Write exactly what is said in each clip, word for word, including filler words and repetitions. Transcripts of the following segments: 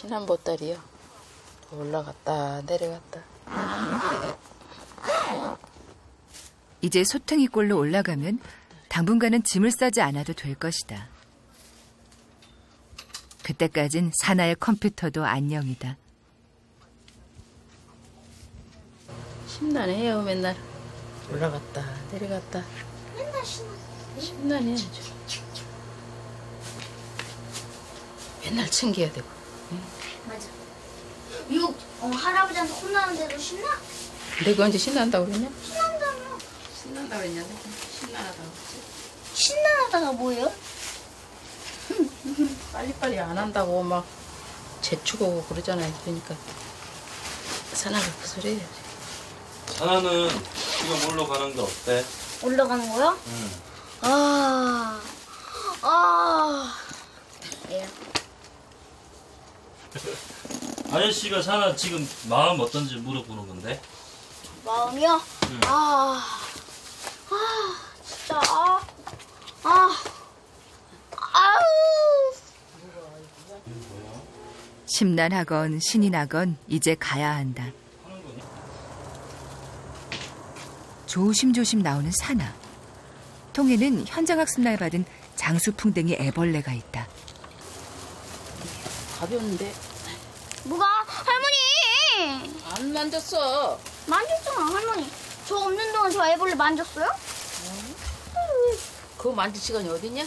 신안보따리요. 올라갔다 내려갔다. 이제 소퉁이꼴로 올라가면 당분간은 짐을 싸지 않아도 될 것이다. 그때까진 사나의 컴퓨터도 안녕이다. 심란해요 맨날. 올라갔다 내려갔다. 맨날 신나. 심란해. 맨날 챙겨야 되고. 맞아. 이거 어, 할아버지한테 혼나는데도 신나? 내가 언제 신난다고 그랬냐? 신난다며. 신난다고 그랬냐? 신난하다고 그랬지? 신나다가 뭐예요? 빨리빨리 안 한다고 막 재촉하고 그러잖아요. 그러니까 사나가 그 소리예요. 사나는 지금 놀러 가는 게 어때? 올라가는 거요? 응. 아, 아, 예. 아저씨가 사나 지금 마음 어떤지 물어보는 건데? 마음이요? 응. 아, 아, 진짜, 아, 아, 아우. 심란하건 신이 나건 이제 가야 한다. 조심조심 나오는 사나. 통에는 현장학습날 받은 장수풍뎅이 애벌레가 있다. 가벼운데 뭐가? 할머니! 안 만졌어. 만졌잖아, 할머니. 저 없는 동안 저 애벌레 만졌어요? 그거 만질 시간이 어딨냐?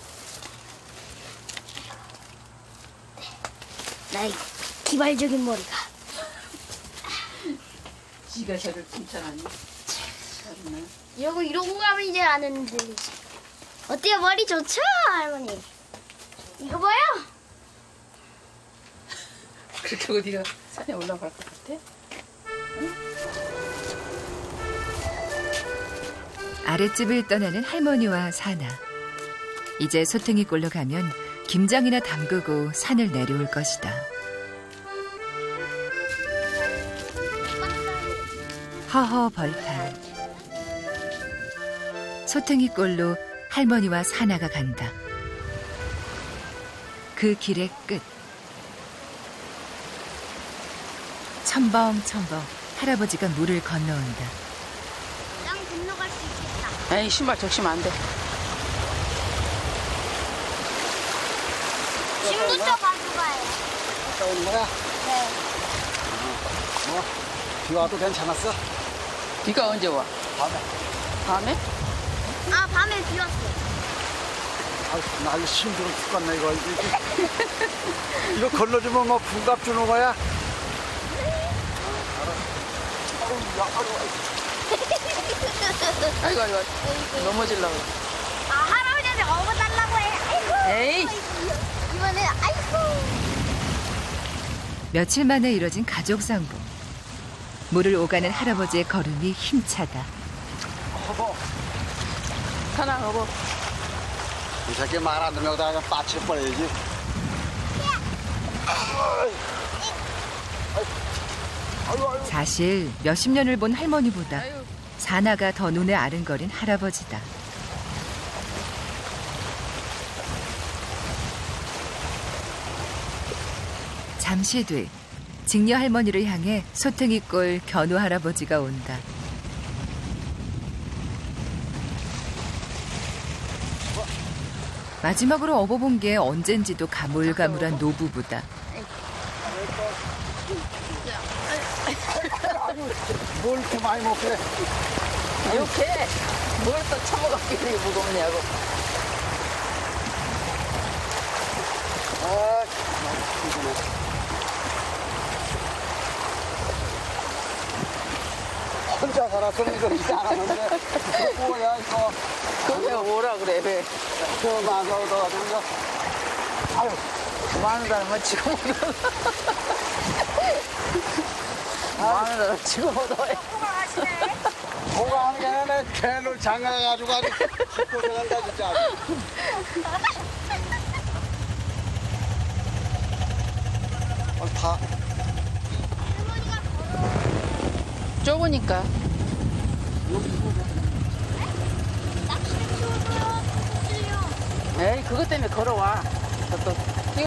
나의 기발적인 머리가. 지가 저를 칭찬하니. 참나. 이러고 이러고 가면 이제 안 했는데. 어때요? 머리 좋죠, 할머니? 이거 봐요. 그렇게 어디가 산에 올라갈 것 같아? 아랫집을 떠나는 할머니와 사나. 이제 소퉁이꼴로 가면 김장이나 담그고 산을 내려올 것이다. 허허벌판. 소퉁이꼴로 할머니와 사나가 간다. 그 길의 끝. 첨벙첨벙 할아버지가 물을 건너온다. 땅 건너갈 수 있겠다. 에이 신발 적시면 안 돼. 짐부터 가져가요. 갔다 오는 거야? 네. 뭐, 비 와도 괜찮았어? 비가 언제 와? 밤에. 밤에? 아, 밤에 비 왔어. 아유, 나 이거 힘들어 죽겠네, 이거. 이거, 이거 걸러주면 뭐 군갑 주는 거야? 아이고 아이고 넘어질라고. 아, 할아버지한테 업어달라고 해. 아이고. 에이. 이번에 아이고. 며칠 만에 이뤄진 가족 상봉. 물을 오가는 할아버지의 걸음이 힘차다. 허버, 사나 여보. 이 새끼 말 안 들으면 여기다가 빠칠 뻔해야지. 사실 몇십 년을 본 할머니보다 사나가 더 눈에 아른거린 할아버지다. 잠시 뒤 직녀 할머니를 향해 소퉁이꼴 견우 할아버지가 온다. 마지막으로 업어본 게 언젠지도 가물가물한 노부부다. 뭘 이렇게 많이 먹길래? 이렇게 뭘 또 처먹었길래 무겁냐고. 아, 정말. 혼자 살았으면 이거 이제 안 하는데. 이거 뭐야, 이거. 그게 뭐라 그래 왜? 저 마서 얻어가지고 이거. 아유. 많은 사람은 지금 얻어. 많은 사람 지금 얻어. 뭐가 하는 게 아니라 내 캔을 장가가지고 아주 고생한다 진짜. 어, 다. 좁으니까. 에이 그것 때문에 걸어와. 저또